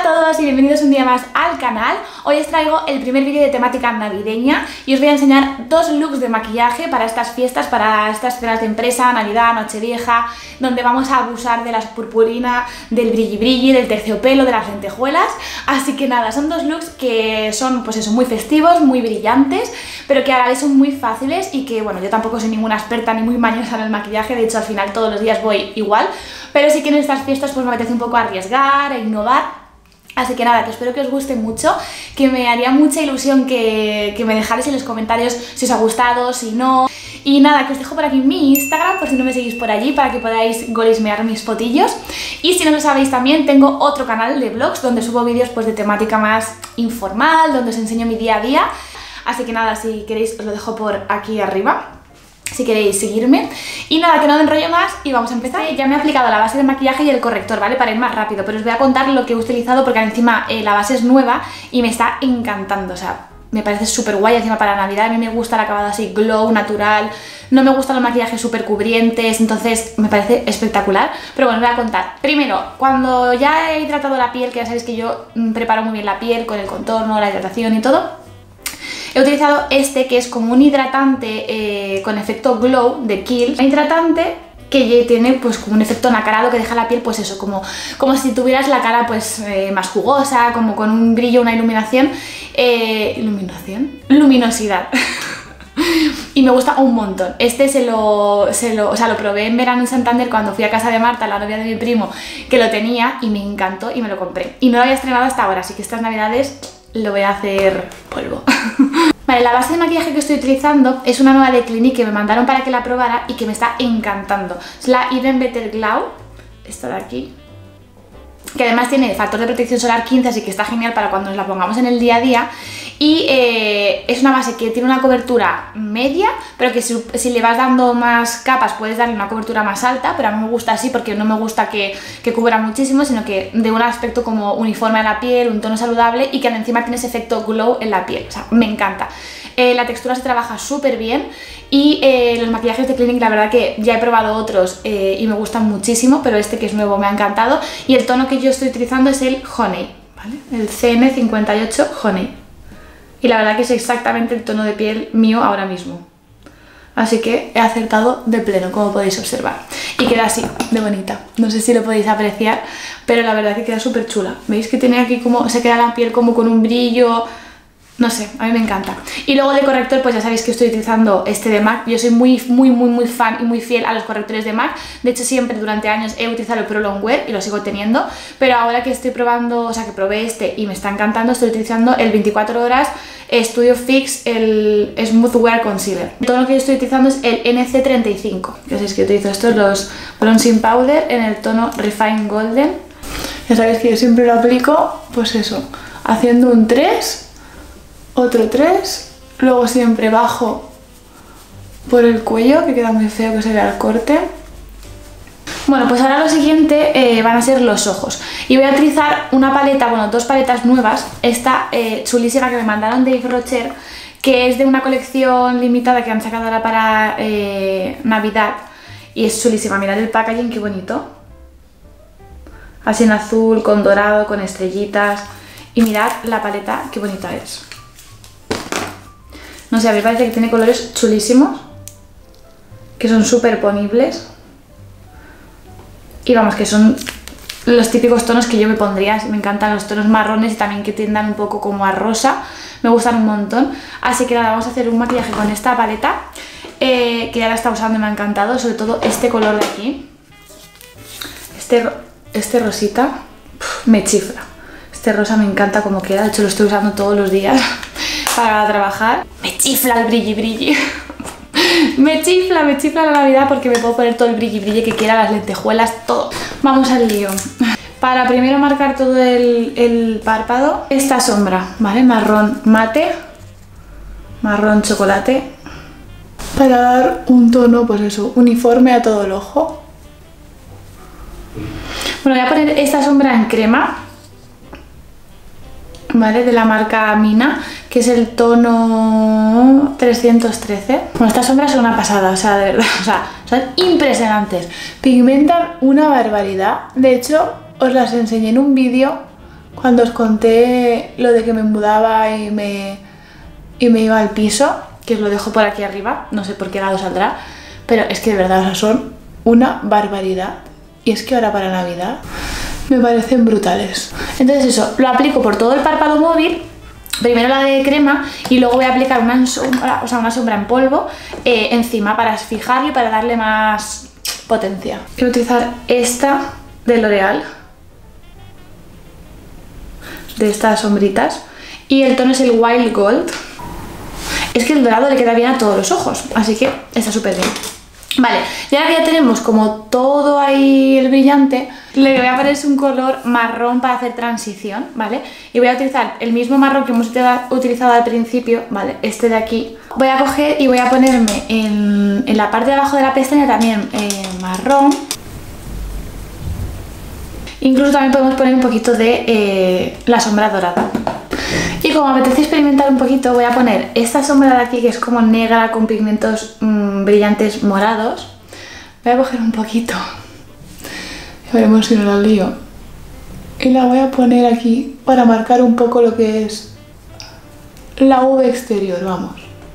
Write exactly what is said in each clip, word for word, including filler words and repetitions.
todos y bienvenidos un día más al canal. Hoy os traigo el primer vídeo de temática navideña y os voy a enseñar dos looks de maquillaje para estas fiestas, para estas cenas de empresa, Navidad, Nochevieja, donde vamos a abusar de la purpurina, del brilli brilli, del terciopelo, de las lentejuelas. Así que nada, son dos looks que son pues eso, muy festivos, muy brillantes, pero que a la vez son muy fáciles y que bueno, yo tampoco soy ninguna experta ni muy mañosa en el maquillaje, de hecho al final todos los días voy igual, pero sí que en estas fiestas pues me apetece un poco arriesgar e innovar. Así que nada, que espero que os guste mucho, que me haría mucha ilusión que, que me dejarais en los comentarios si os ha gustado, si no. Y nada, que os dejo por aquí mi Instagram, por si no me seguís por allí, para que podáis golismear mis fotillos. Y si no lo sabéis también, tengo otro canal de vlogs donde subo vídeos pues de temática más informal, donde os enseño mi día a día. Así que nada, si queréis os lo dejo por aquí arriba, si queréis seguirme. Y nada, que no me enrollo más y vamos a empezar. Ya me he aplicado la base de maquillaje y el corrector, ¿vale? Para ir más rápido, pero os voy a contar lo que he utilizado porque encima eh, la base es nueva y me está encantando, o sea, me parece súper guay encima para Navidad. A mí me gusta el acabado así glow, natural, no me gustan los maquillajes súper cubrientes, entonces me parece espectacular. Pero bueno, os voy a contar. Primero, cuando ya he hidratado la piel, que ya sabéis que yo mm, preparo muy bien la piel con el contorno, la hidratación y todo, he utilizado este que es como un hidratante eh, con efecto glow de Kiehl's. Un hidratante que tiene pues como un efecto nacarado que deja la piel pues eso, como, como si tuvieras la cara pues eh, más jugosa, como con un brillo, una iluminación. Eh, ¿Iluminación? Luminosidad. Y me gusta un montón. Este se lo, se lo, o sea, lo probé en verano en Santander cuando fui a casa de Marta, la novia de mi primo, que lo tenía y me encantó y me lo compré. Y no lo había estrenado hasta ahora, así que estas navidades lo voy a hacer polvo. Vale, la base de maquillaje que estoy utilizando es una nueva de Clinique que me mandaron para que la probara y que me está encantando. Es la Even Better Glow, esta de aquí, que además tiene factor de protección solar quince, así que está genial para cuando nos la pongamos en el día a día. Y eh, es una base que tiene una cobertura media, pero que si, si le vas dando más capas puedes darle una cobertura más alta, pero a mí me gusta así porque no me gusta que, que cubra muchísimo, sino que de un aspecto como uniforme a la piel, un tono saludable y que encima tiene ese efecto glow en la piel, o sea, me encanta. Eh, la textura se trabaja súper bien y eh, los maquillajes de Clinique, la verdad que ya he probado otros eh, y me gustan muchísimo, pero este que es nuevo me ha encantado. Y el tono que yo estoy utilizando es el Honey, ¿vale? El C N cincuenta y ocho Honey. Y la verdad que es exactamente el tono de piel mío ahora mismo. Así que he acertado de pleno, como podéis observar. Y queda así, de bonita. No sé si lo podéis apreciar, pero la verdad que queda súper chula. ¿Veis que tiene aquí como, se queda la piel como con un brillo? No sé, a mí me encanta. Y luego de corrector, pues ya sabéis que estoy utilizando este de MAC. Yo soy muy, muy, muy, muy fan y muy fiel a los correctores de MAC. De hecho, siempre durante años he utilizado el Pro Longwear y lo sigo teniendo. Pero ahora que estoy probando, o sea, que probé este y me está encantando, estoy utilizando el veinticuatro horas Studio Fix, el Smooth Wear Concealer. El tono que yo estoy utilizando es el N C treinta y cinco. Ya sabéis que utilizo estos, los Bronzing Powder, en el tono Refine Golden. Ya sabéis que yo siempre lo aplico, pues eso, haciendo un tres... otro tres, luego siempre bajo por el cuello, que queda muy feo que se vea el corte. Bueno, pues ahora lo siguiente eh, van a ser los ojos. Y voy a utilizar una paleta, bueno, dos paletas nuevas. Esta eh, chulísima que me mandaron de Yves Rocher, que es de una colección limitada que han sacado ahora para eh, Navidad. Y es chulísima, mirad el packaging, qué bonito. Así en azul, con dorado, con estrellitas. Y mirad la paleta, qué bonita es. No sé, a mí me parece que tiene colores chulísimos, que son súper ponibles. Y vamos, que son los típicos tonos que yo me pondría. Me encantan los tonos marrones y también que tiendan un poco como a rosa. Me gustan un montón. Así que nada, vamos a hacer un maquillaje con esta paleta, eh, que ya la está usando y me ha encantado. Sobre todo este color de aquí. Este, este rosita, puf, me chifla. Este rosa me encanta como queda, de hecho lo estoy usando todos los días para trabajar. Me chifla el brilli brilli. Me chifla, me chifla la Navidad porque me puedo poner todo el brilli brilli que quiera, las lentejuelas, todo. Vamos al lío. Para primero marcar todo el, el párpado, esta sombra, ¿vale? Marrón mate, marrón chocolate, para dar un tono, pues eso, uniforme a todo el ojo. Bueno, voy a poner esta sombra en crema, ¿vale? De la marca Mina, que es el tono trescientos trece. Bueno, estas sombras son una pasada, o sea, de verdad, o sea, son impresionantes. Pigmentan una barbaridad. De hecho, os las enseñé en un vídeo cuando os conté lo de que me mudaba y me, y me iba al piso, que os lo dejo por aquí arriba, no sé por qué lado saldrá, pero es que de verdad, o sea, son una barbaridad. Y es que ahora para Navidad me parecen brutales. Entonces eso, lo aplico por todo el párpado móvil, primero la de crema y luego voy a aplicar una sombra, o sea, una sombra en polvo eh, encima para fijarlo y para darle más potencia. Voy a utilizar esta de L'Oreal, de estas sombritas, y el tono es el Wild Gold. Es que el dorado le queda bien a todos los ojos, así que está súper bien. Vale, y ahora que ya tenemos como todo ahí el brillante, le voy a poner un color marrón para hacer transición, ¿vale? Y voy a utilizar el mismo marrón que hemos utilizado al principio, ¿vale? Este de aquí. Voy a coger y voy a ponerme en, en la parte de abajo de la pestaña también eh, marrón. Incluso también podemos poner un poquito de eh, la sombra dorada. Y como me apetece experimentar un poquito, voy a poner esta sombra de aquí que es como negra con pigmentos mmm, brillantes morados. Voy a coger un poquito, y veremos si no la lío, y la voy a poner aquí para marcar un poco lo que es la V exterior, vamos.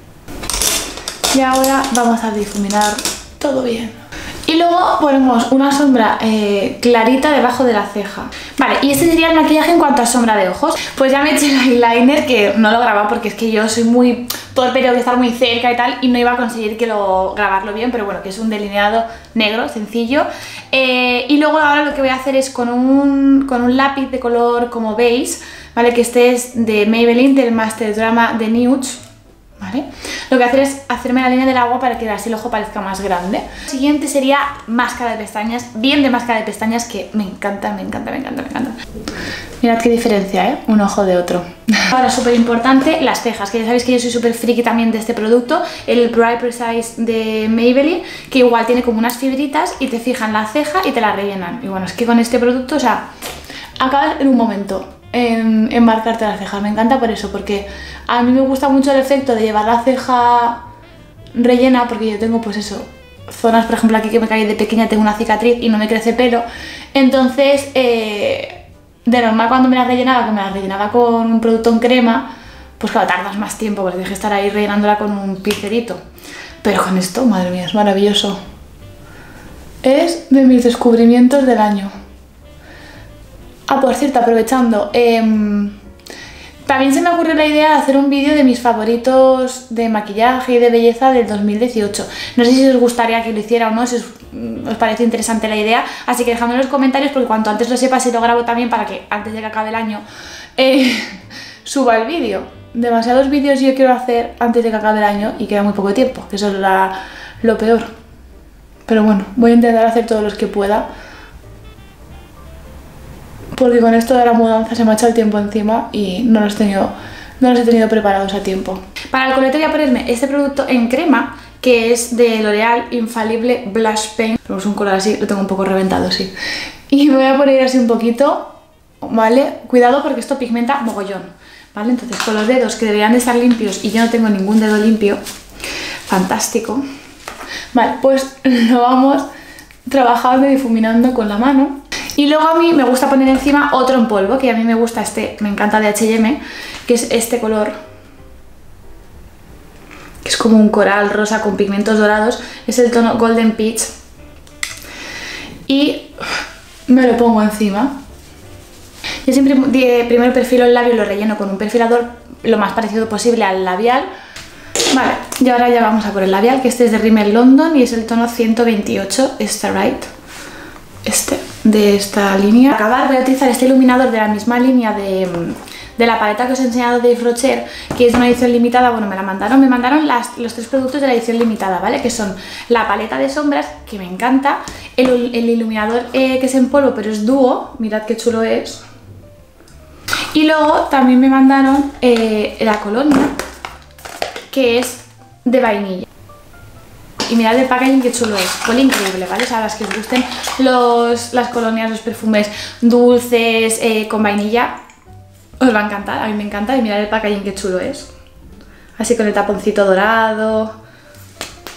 Y ahora vamos a difuminar todo bien. Y luego ponemos una sombra eh, clarita debajo de la ceja. Vale, y este sería el maquillaje en cuanto a sombra de ojos. Pues ya me eché el eyeliner, que no lo grababa porque es que yo soy muy torpe, tengo que estar muy cerca y tal, y no iba a conseguir que lo, grabarlo bien, pero bueno, que es un delineado negro, sencillo. Eh, y luego ahora lo que voy a hacer es con un, con un lápiz de color como beige, ¿vale? Que este es de Maybelline, del Master Drama de Nudes. ¿Vale? Lo que voy a hacer es hacerme la línea del agua para que así el ojo parezca más grande. Lo siguiente sería máscara de pestañas, bien de máscara de pestañas, que me encanta, me encanta, me encanta, me encanta. Mirad qué diferencia, ¿eh? Un ojo de otro. Ahora, súper importante, las cejas, que ya sabéis que yo soy súper friki también de este producto, el Bright Precise de Maybelline, que igual tiene como unas fibritas y te fijan la ceja y te la rellenan. Y bueno, es que con este producto, o sea, acabas en un momento en, en marcarte las cejas. Me encanta por eso, porque a mí me gusta mucho el efecto de llevar la ceja rellena, porque yo tengo pues eso, zonas, por ejemplo aquí que me caí de pequeña, tengo una cicatriz y no me crece pelo, entonces eh, de normal cuando me la rellenaba, que me la rellenaba con un producto en crema, pues claro, tardas más tiempo porque tienes que estar ahí rellenándola con un pincelito, pero con esto, madre mía, es maravilloso. Es de mis descubrimientos del año. Ah, por cierto, aprovechando, eh, también se me ocurrió la idea de hacer un vídeo de mis favoritos de maquillaje y de belleza del dos mil dieciocho. No sé si os gustaría que lo hiciera o no, si os, os parece interesante la idea, así que dejadme en los comentarios, porque cuanto antes lo sepas y lo grabo también para que antes de que acabe el año eh, suba el vídeo. Demasiados vídeos yo quiero hacer antes de que acabe el año y queda muy poco tiempo, que eso es la, lo peor. Pero bueno, voy a intentar hacer todos los que pueda, porque con esto de la mudanza se me ha echado el tiempo encima y no los, he tenido, no los he tenido preparados a tiempo. Para el colete voy a ponerme este producto en crema, que es de L'Oreal Infallible Blush Paint. Pero es un color así, lo tengo un poco reventado, sí. Y me voy a poner así un poquito, ¿vale? Cuidado porque esto pigmenta mogollón, ¿vale? Entonces con los dedos, que deberían de estar limpios y yo no tengo ningún dedo limpio, fantástico. Vale, pues lo vamos trabajando y difuminando con la mano. Y luego a mí me gusta poner encima otro en polvo, que a mí me gusta este, me encanta de H y M, que es este color, que es como un coral rosa con pigmentos dorados, es el tono Golden Peach. Y me lo pongo encima. Yo siempre primero perfilo el labio y lo relleno con un perfilador lo más parecido posible al labial. Vale, y ahora ya vamos a por el labial, que este es de Rimmel London y es el tono ciento veintiocho Starlight. Este, de esta línea. Para acabar voy a utilizar este iluminador de la misma línea de, de la paleta que os he enseñado de Yves Rocher, que es una edición limitada. Bueno, me la mandaron, me mandaron las, los tres productos de la edición limitada, ¿vale? Que son la paleta de sombras, que me encanta, el, el iluminador eh, que es en polvo pero es dúo, mirad qué chulo es, y luego también me mandaron eh, la colonia, que es de vainilla. Y mirad el packaging que chulo es, huele increíble, ¿vale? O sea, las que os gusten los, las colonias, los perfumes dulces, eh, con vainilla, os va a encantar, a mí me encanta. Y mirad el packaging que chulo es, así con el taponcito dorado.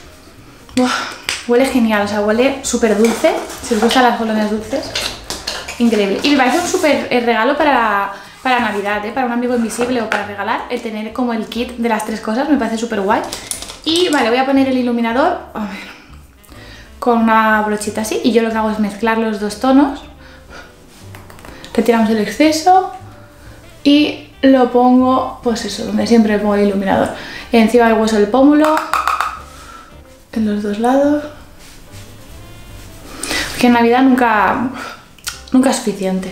Uf, huele genial, o sea, huele súper dulce, si os gustan las colonias dulces. increíble. Y me parece un súper regalo para, para Navidad, ¿eh? Para un amigo invisible o para regalar, el tener como el kit de las tres cosas, me parece súper guay. Y vale, voy a poner el iluminador, a ver, con una brochita así, y yo lo que hago es mezclar los dos tonos, retiramos el exceso y lo pongo, pues eso, donde siempre pongo el iluminador, encima del hueso del pómulo, en los dos lados, que en Navidad nunca, nunca es suficiente.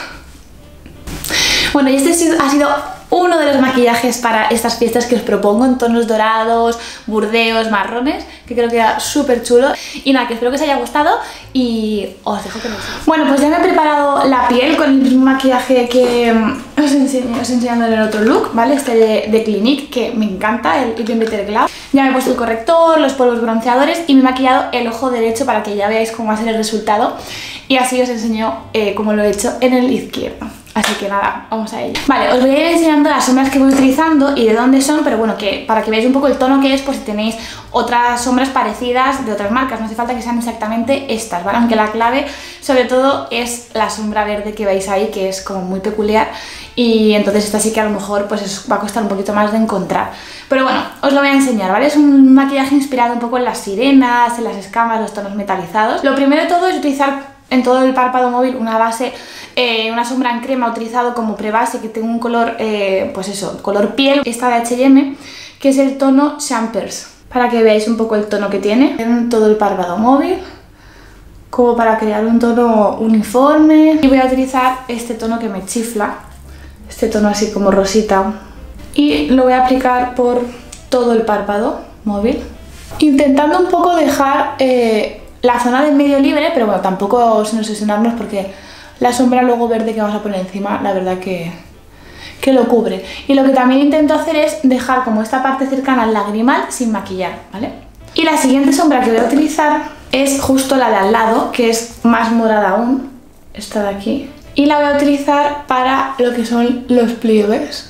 Bueno, y este ha sido uno de los maquillajes para estas fiestas que os propongo, en tonos dorados, burdeos, marrones, que creo que era súper chulo. Y nada, que espero que os haya gustado y os dejo que lo veáis. Bueno, pues ya me he preparado la piel con el mismo maquillaje que os enseñé, os enseñando en el otro look, ¿vale? Este de, de Clinique, que me encanta, el Even Better Glow. Ya me he puesto el corrector, los polvos bronceadores y me he maquillado el ojo derecho para que ya veáis cómo va a ser el resultado. Y así os enseño eh, cómo lo he hecho en el izquierdo. Así que nada, vamos a ello. Vale, os voy a ir enseñando las sombras que voy utilizando y de dónde son, pero bueno, que para que veáis un poco el tono que es, pues si tenéis otras sombras parecidas de otras marcas, no hace falta que sean exactamente estas, ¿vale? Aunque la clave, sobre todo, es la sombra verde que veis ahí, que es como muy peculiar, y entonces esta sí que a lo mejor pues os va a costar un poquito más de encontrar. Pero bueno, os lo voy a enseñar, ¿vale? Es un maquillaje inspirado un poco en las sirenas, en las escamas, los tonos metalizados. Lo primero de todo es utilizar en todo el párpado móvil una base, eh, una sombra en crema utilizado como prebase, que tengo un color, eh, pues eso, color piel, esta de H y M, que es el tono Champers, para que veáis un poco el tono que tiene en todo el párpado móvil, como para crear un tono uniforme. Y voy a utilizar este tono que me chifla, este tono así como rosita, y lo voy a aplicar por todo el párpado móvil, intentando un poco dejar eh, la zona del medio libre, pero bueno, tampoco sin obsesionarnos porque la sombra luego verde que vamos a poner encima, la verdad que, que lo cubre. Y lo que también intento hacer es dejar como esta parte cercana al lagrimal sin maquillar, ¿vale? Y la siguiente sombra que voy a utilizar es justo la de al lado, que es más morada aún, esta de aquí. Y la voy a utilizar para lo que son los pliegues.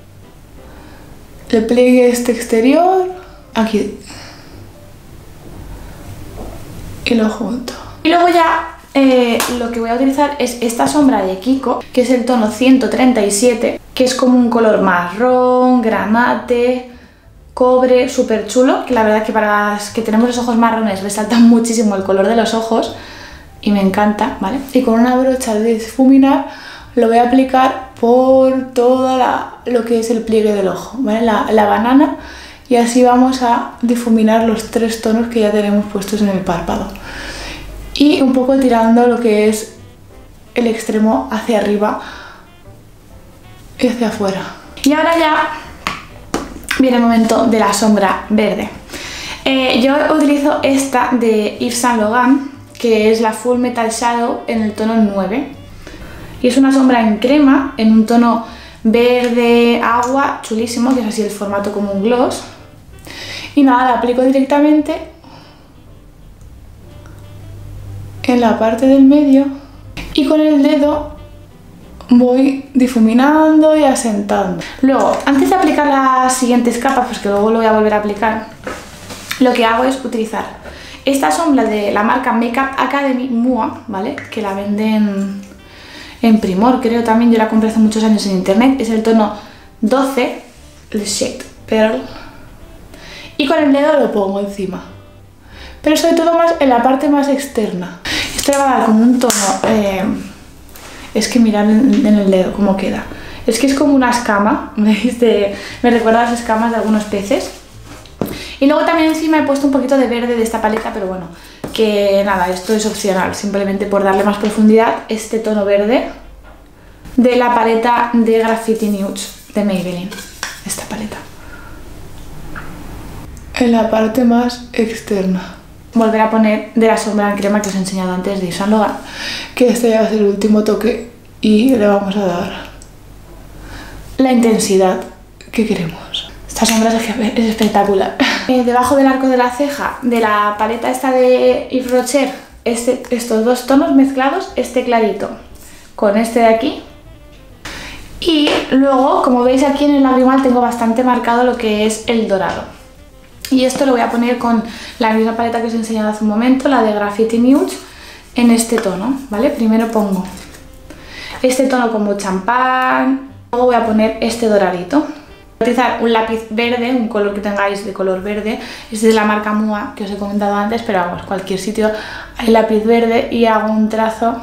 El pliegue este exterior, aquí. Y lo junto. Y luego ya eh, lo que voy a utilizar es esta sombra de Kiko, que es el tono ciento treinta y siete, que es como un color marrón, granate, cobre, súper chulo, que la verdad que para las que tenemos los ojos marrones resalta muchísimo el color de los ojos y me encanta, ¿vale? Y con una brocha de difuminar lo voy a aplicar por todo la, lo que es el pliegue del ojo, ¿vale? La, la banana. Y así vamos a difuminar los tres tonos que ya tenemos puestos en el párpado. Y un poco tirando lo que es el extremo hacia arriba y hacia afuera. Y ahora ya viene el momento de la sombra verde. Eh, yo utilizo esta de Yves Saint Laurent, que es la Full Metal Shadow en el tono nueve. Y es una sombra en crema, en un tono verde, agua, chulísimo, que es así el formato como un gloss. Y nada, la aplico directamente en la parte del medio y con el dedo voy difuminando y asentando. Luego, antes de aplicar las siguientes capas, pues que luego lo voy a volver a aplicar, lo que hago es utilizar esta sombra de la marca Makeup Academy Mua, ¿vale? Que la venden en Primor, creo también, yo la compré hace muchos años en internet, es el tono doce, el shade Pearl. Y con el dedo lo pongo encima, pero sobre todo más en la parte más externa. Esto le va a dar como un tono, eh, es que mirad en, en el dedo cómo queda. Es que es como una escama, ¿veis? De, me recuerda a las escamas de algunos peces. Y luego también encima he puesto un poquito de verde de esta paleta, pero bueno, que nada, esto es opcional, simplemente por darle más profundidad, este tono verde de la paleta de Graffiti Nudes de Maybelline, esta paleta. En la parte más externa. Volver a poner de la sombra en crema que os he enseñado antes de Yves Saint Laurent, que este ya va a ser el último toque y le vamos a dar la intensidad que queremos. Esta sombra es espectacular. Eh, debajo del arco de la ceja de la paleta esta de Yves Rocher, este, estos dos tonos mezclados, este clarito con este de aquí. Y luego, como veis aquí en el lagrimal tengo bastante marcado lo que es el dorado. Y esto lo voy a poner con la misma paleta que os he enseñado hace un momento, la de Graffiti Nudes, en este tono, ¿vale? Primero pongo este tono como champán. Luego voy a poner este doradito. Voy a utilizar un lápiz verde, un color que tengáis de color verde. Este es de la marca Mua, que os he comentado antes, pero vamos, cualquier sitio hay lápiz verde y hago un trazo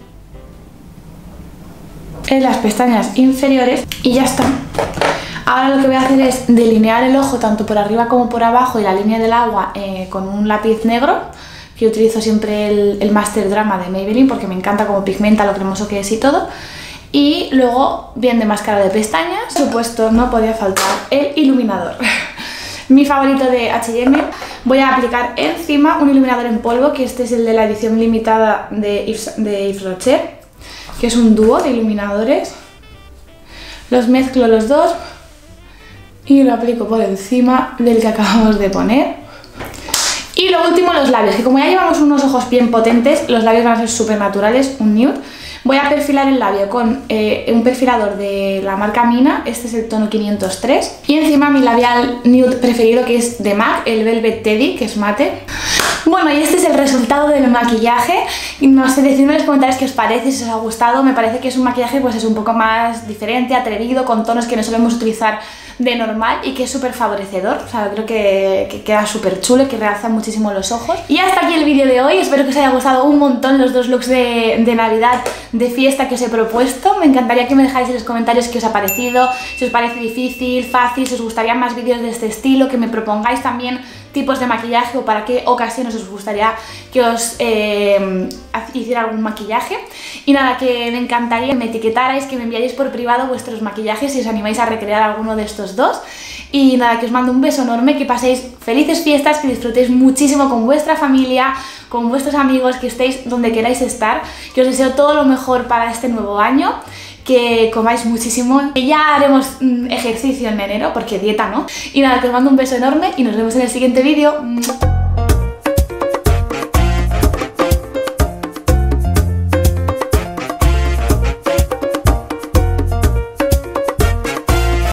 en las pestañas inferiores y ya está. Ahora lo que voy a hacer es delinear el ojo tanto por arriba como por abajo y la línea del agua eh, con un lápiz negro, que yo utilizo siempre el, el Master Drama de Maybelline porque me encanta cómo pigmenta, lo cremoso que es y todo. Y luego bien de máscara de pestañas, por supuesto no podía faltar el iluminador. Mi favorito de H y M. Voy a aplicar encima un iluminador en polvo, que este es el de la edición limitada de Yves, de Yves Rocher, que es un dúo de iluminadores. Los mezclo los dos y lo aplico por encima del que acabamos de poner. Y lo último, los labios, que como ya llevamos unos ojos bien potentes, los labios van a ser súper naturales, un nude. Voy a perfilar el labio con eh, un perfilador de la marca Mina, este es el tono quinientos tres. Y encima mi labial nude preferido, que es de MAC, el Velvet Teddy, que es mate. Bueno, y este es el resultado del maquillaje. No sé, decidme en los comentarios qué os parece, si os ha gustado. Me parece que es un maquillaje pues es un poco más diferente, atrevido, con tonos que no solemos utilizar de normal y que es súper favorecedor. O sea, creo que, que queda súper chulo y que realza muchísimo los ojos. Y hasta aquí el vídeo de hoy. Espero que os haya gustado un montón los dos looks de, de Navidad, de fiesta que os he propuesto. Me encantaría que me dejáis en los comentarios qué os ha parecido, si os parece difícil, fácil, si os gustarían más vídeos de este estilo, que me propongáis también tipos de maquillaje o para qué ocasiones os gustaría que os eh, hiciera algún maquillaje. Y nada, que me encantaría que me etiquetarais, que me enviarais por privado vuestros maquillajes si os animáis a recrear alguno de estos dos. Y nada, que os mando un beso enorme, que paséis felices fiestas, que disfrutéis muchísimo con vuestra familia, con vuestros amigos, que estéis donde queráis estar, que os deseo todo lo mejor para este nuevo año, que comáis muchísimo, que ya haremos mm, ejercicio en enero, porque dieta no. Y nada, que os mando un beso enorme y nos vemos en el siguiente vídeo.